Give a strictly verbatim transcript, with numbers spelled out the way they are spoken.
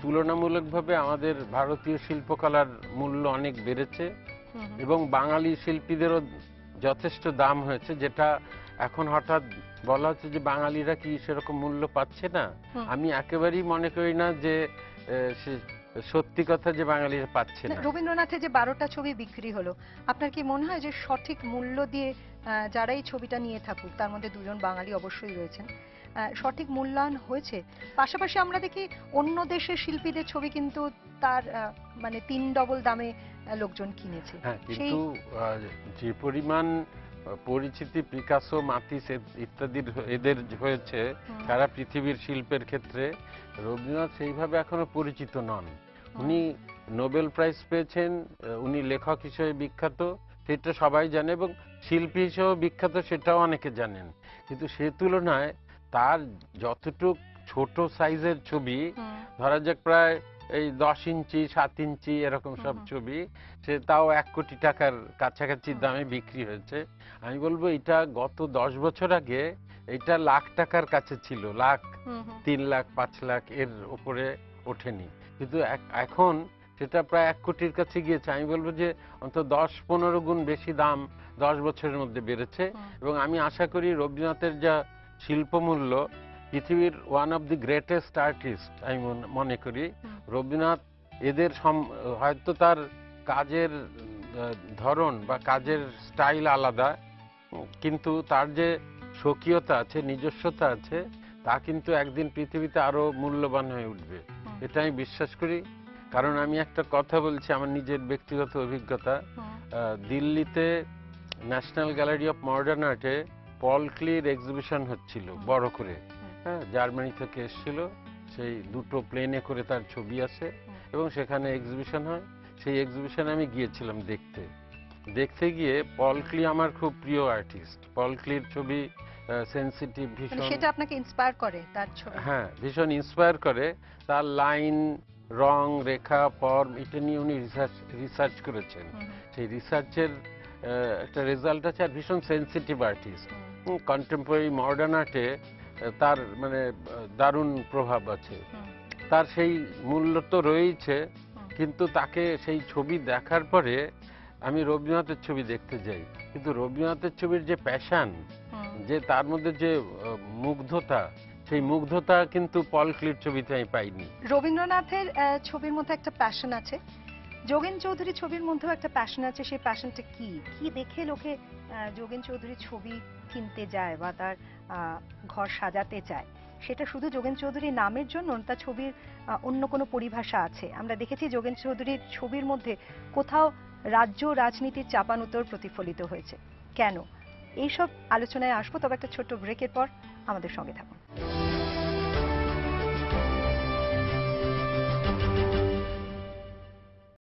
তুলনামূলকভাবে আমাদের ভারতীয় শিল্পকলার মূল্য অনেক বেড়েছে এবং বাঙালি শিল্পীদেরও যথেষ্ট দাম হয়েছে, যেটা এখন হঠাৎ বলা হচ্ছে যে বাঙালিরা কি সেরকম মূল্য পাচ্ছে না। আমি একেবারেই মনে করি না যে সত্যি কথা যে বাঙালিরা পাচ্ছে না। রবীন্দ্রনাথের যে বারোটা ছবি বিক্রি হলো, আপনার কি মনে হয় যে সঠিক মূল্য দিয়ে যারা এই ছবিটা নিয়ে থাকুক, তার মধ্যে দুজন বাঙালি অবশ্যই রয়েছেন, সঠিক মূল্যায়ন হয়েছে? পাশাপাশি আমরা দেখি অন্য দেশের শিল্পীদের ছবি কিন্তু তার মানে তিন ডবল দামে লোকজন কিনেছে। হ্যাঁ, কিন্তু যে পরিমাণ পরিচিতি পিকাসো, মাতিস ইত্যাদির এদের হয়েছে সারা পৃথিবীর শিল্পের ক্ষেত্রে, রবীন্দ্রনাথ সেইভাবে এখনো পরিচিত নন। উনি নোবেল প্রাইজ পেয়েছেন, উনি লেখক হিসেবে বিখ্যাত, সেটা সবাই জানে, এবং শিল্পী হিসেবে বিখ্যাত সেটাও অনেকে জানেন। কিন্তু সে তুলনায় তার যতটুক ছোট সাইজের ছবি, ধরা যাক প্রায় এই দশ ইঞ্চি সাত ইঞ্চি এরকম সব ছবি, সে তাও এক কোটি টাকার কাছাকাছি দামে বিক্রি হয়েছে। আমি বলবো এটা গত দশ বছর আগে এটা লাখ টাকার কাছে ছিল, লাখ তিন লাখ পাঁচ লাখ এর উপরে ওঠেনি, কিন্তু এখন সেটা প্রায় এক কোটির কাছে গিয়েছে। আমি বলবো যে অন্তত দশ পনেরো গুণ বেশি দাম দশ বছরের মধ্যে বেড়েছে। এবং আমি আশা করি রবীন্দ্রনাথের যা শিল্পমূল্য, পৃথিবীর one of the greatest artist আমি মনে করি রবীন্দ্রনাথ, এদের হয়তো তার কাজের ধরন বা কাজের স্টাইল আলাদা, কিন্তু তার যে স্বকীয়তা আছে, নিজস্বতা আছে, তা কিন্তু একদিন পৃথিবীতে আরো মূল্যবান হয়ে উঠবে, এটা আমি বিশ্বাস করি। কারণ আমি একটা কথা বলছি, আমার নিজের ব্যক্তিগত অভিজ্ঞতা, দিল্লিতে ন্যাশনাল গ্যালারি অফ মডার্ন আর্টে পল ক্লির এক্সিবিশন হচ্ছিল বড় করে, হ্যাঁ, জার্মানি থেকে এসেছিল, সেই দুটো প্লেনে করে তার ছবি আছে এবং সেখানে এক্সিবিশন হয়। সেই এক্সিবিশনে আমি গিয়েছিলাম দেখতে। দেখতে গিয়ে পল ক্লি আমার খুব প্রিয় আর্টিস্ট। পল ক্লির ছবি সেনসিটিভ, ভীষণ, সেটা আপনাকে ইন্সপায়ার করে তার ছবি? হ্যাঁ, ভীষণ ইন্সপায়ার করে। তার লাইন, রং, রেখা, ফর্ম, এটা নিয়ে উনি রিসার্চ রিসার্চ করেছেন। সেই রিসার্চের একটা রেজাল্ট আছে। আর ভীষণ সেনসিটিভ আর্টিস্ট, কন্টেম্পোরারি মডার্ন আর্টে তার মানে দারুণ প্রভাব আছে। তার সেই মূল্য তো রয়েছে, কিন্তু তাকে সেই ছবি দেখার পরে আমি রবীন্দ্রনাথের ছবি দেখতে যাই, কিন্তু রবীন্দ্রনাথের ছবির যে প্যাশন, যে তার মধ্যে যে মুগ্ধতা, সেই মুগ্ধতা কিন্তু পল ক্লির ছবিতে আমি পাইনি। রবীন্দ্রনাথের ছবির মধ্যে একটা প্যাশন আছে, যোগেন চৌধুরী ছবির মধ্যেও একটা প্যাশন আছে। সেই প্যাশনটা কি কি দেখে লোকে যোগেন চৌধুরীর ছবি কিনতে যায় বা তার ঘর সাজাতে চায়? সেটা শুধু যোগেন চৌধুরীর নামের জন্য, তার ছবির অন্য কোনো পরিভাষা আছে? আমরা দেখেছি যোগেন চৌধুরীর ছবির মধ্যে কোথাও রাজ্য রাজনীতির চাপানুতোর প্রতিফলিত হয়েছে। কেন? এইসব আলোচনায় আসবো, তবে একটা ছোট্ট ব্রেকের পর আমাদের সঙ্গে থাকুন।